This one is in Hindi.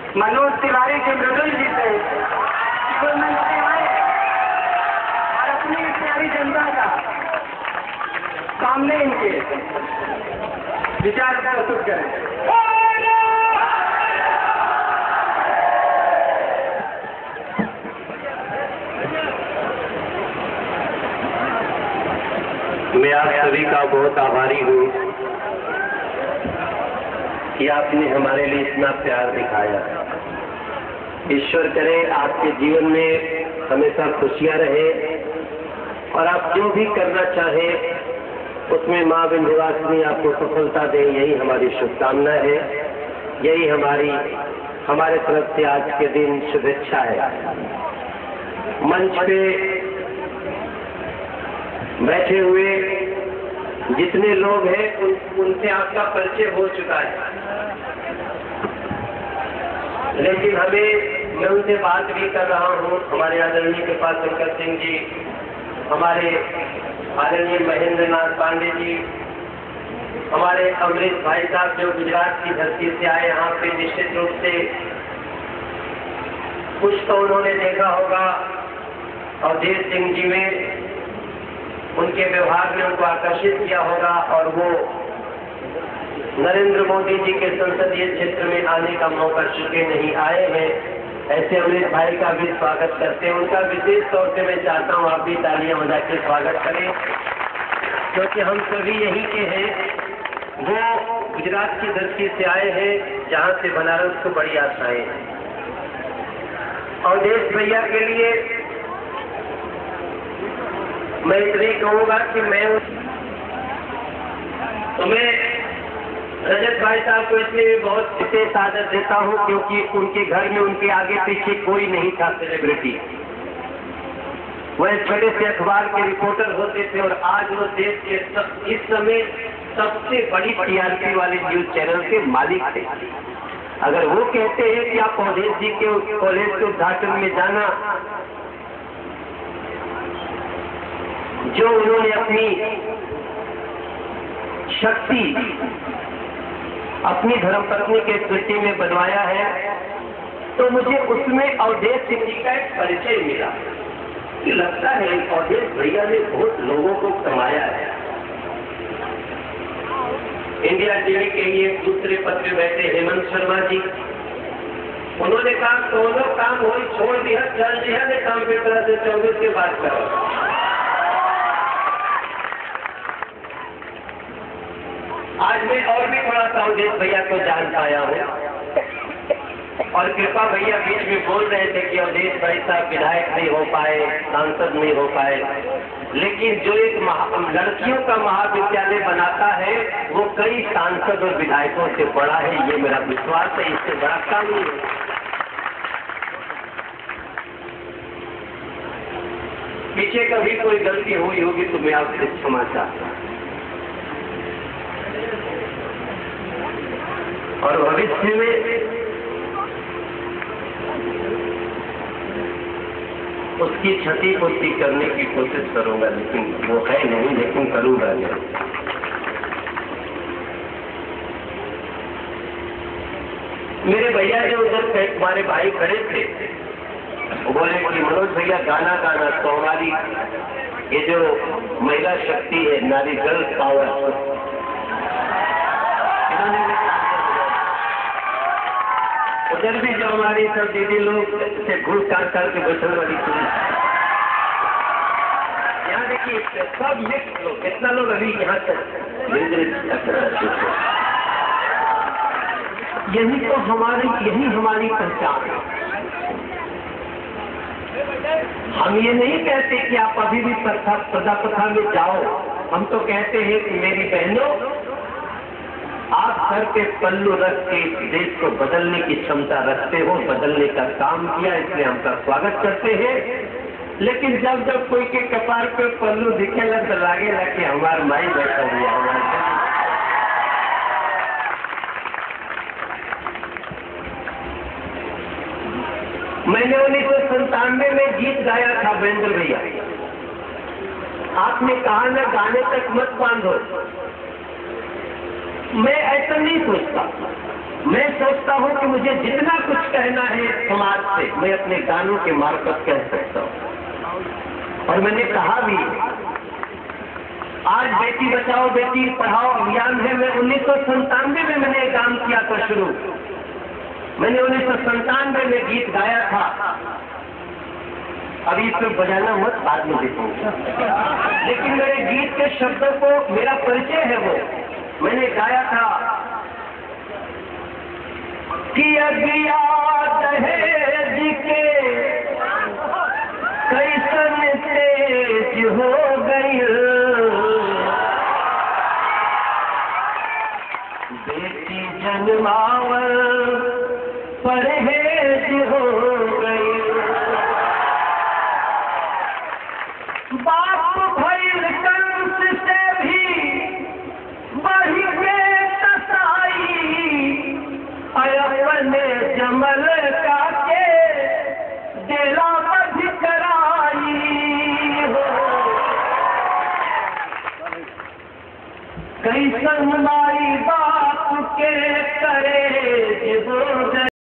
मनोज तिवारी जी मृदुल जी से जीवन में लगे आए और अपनी प्यारी जनता का सामने इनके विचार प्रस्तुत करें। मैं आप सभी का बहुत आभारी हूँ कि आपने हमारे लिए इतना प्यार दिखाया। ईश्वर करे आपके जीवन में हमेशा खुशियाँ रहे और आप जो भी करना चाहें उसमें माँ विंध्यवासिनी आपको सफलता दे, यही हमारी शुभकामना है, यही हमारे तरफ से आज के दिन शुभेच्छा है। मंच पे बैठे हुए जितने लोग हैं उनसे आपका परिचय हो चुका है, लेकिन मैं उनसे बात भी कर रहा हूँ। हमारे आदरणीय कृपाशंकर सिंह जी, हमारे आदरणीय महेंद्र नाथ पांडे जी, हमारे अमृत भाई साहब जो गुजरात की धरती से आए यहाँ पे, निश्चित रूप से कुछ तो उन्होंने देखा होगा अवधेश सिंह जी में, उनके व्यवहार ने उनको आकर्षित किया होगा और वो नरेंद्र मोदी जी के संसदीय क्षेत्र में आने का मौका चुके नहीं आए हैं। ऐसे अमृत भाई का भी स्वागत करते हैं। उनका विशेष तौर से मैं चाहता हूँ आप भी तालियां बजा के स्वागत करें, क्योंकि हम सभी यहीं के हैं। वो गुजरात की धरती से आए हैं जहाँ से बनारस को बड़ी आशाएं हैं। अवधेश भैया के लिए मैं इतने कहूँगा कि मैं रजत भाई साहब को इसलिए बहुत विशेष आदर देता हूँ क्योंकि उनके घर में उनके आगे पीछे कोई नहीं था सेलिब्रिटी। वह छोटे से अखबार के रिपोर्टर होते थे और आज वो देश के इस समय सबसे बड़ी टीआरपी वाले न्यूज चैनल के मालिक थे। अगर वो कहते हैं कि आप अवधेश जी के कॉलेज के उद्घाटन में जाना, जो उन्होंने अपनी शक्ति अपनी धर्मपत्नी के स्मृति में बनवाया है, तो मुझे उसमें अवधेश सिंह जी का एक परिचय मिला कि लगता है अवधेश भैया ने बहुत लोगों को कमाया है। इंडिया टीवी के ही एक दूसरे पद पे बैठे हेमंत शर्मा जी, उन्होंने कहा दोनों काम हो छोड़ दिया, चल दिया ने काम पे तरह से 24 के बाद करो। आज मैं और भी थोड़ा सा अवधेश भैया को जान पाया हूँ और कृपा भैया बीच में बोल रहे थे कि अवधेश भाई साहब विधायक नहीं हो पाए, सांसद नहीं हो पाए, लेकिन जो एक लड़कियों का महाविद्यालय बनाता है वो कई सांसद और विधायकों से बड़ा है, ये मेरा विश्वास है। इससे बड़ा काम नहीं है। पीछे कभी कोई गलती हुई होगी तो मैं आपसे क्षमा चाहता हूँ और भविष्य में उसकी क्षति पूर्ति करने की कोशिश करूंगा, लेकिन वो है नहीं, लेकिन करूंगा नहीं। मेरे भैया जो उधर हमारे भाई खड़े थे वो बोले कि मनोज भैया गाना गाना तो हमारी ये जो महिला शक्ति है, नारी गर्ल्स पावर, उधर भी जो हमारी सब दीदी लोग से घूस काट के बैठने वाली थी, यहाँ देखिए सब मिक्स लोग, कितना लोग अभी यहाँ तक यही हमारी पहचान है। हम ये नहीं कहते कि आप अभी भी प्रथा में जाओ, हम तो कहते हैं कि मेरी बहनों, आप सर पे पल्लू रख के देश को बदलने की क्षमता रखते हो, बदलने का काम किया, इसलिए हम का स्वागत करते हैं। लेकिन जब जब कोई के कपार पे पल्लू दिखेगा तो लागेगा कि हमारा माई बैठा हुआ हमारा। मैंने 1997 में गीत गाया था बेंद्र भैया, आपने कहा ना गाने तक मत बांधो। मैं ऐसा नहीं सोचता, मैं सोचता हूँ कि मुझे जितना कुछ कहना है समाज से मैं अपने गानों के मार्फत कह सकता हूँ। और मैंने कहा भी, आज बेटी बचाओ बेटी पढ़ाओ अभियान है। मैं 1997 में मैंने काम किया था शुरू। मैंने 1997 में गीत गाया था। अभी इसको बजाना मत, बाद में देखूंगा, लेकिन मेरे गीत के शब्दों को मेरा परिचय है वो मैंने गाया था कि अगिया दहेज के कैसन तेज हो गई, बेटी जन्मावर परहेज हो गई, बाप भैल कंस से भी बढ़ के कसाई, अपने जमल का के दिला बध कराई हो, कैसन माई बाप के करे हो गई।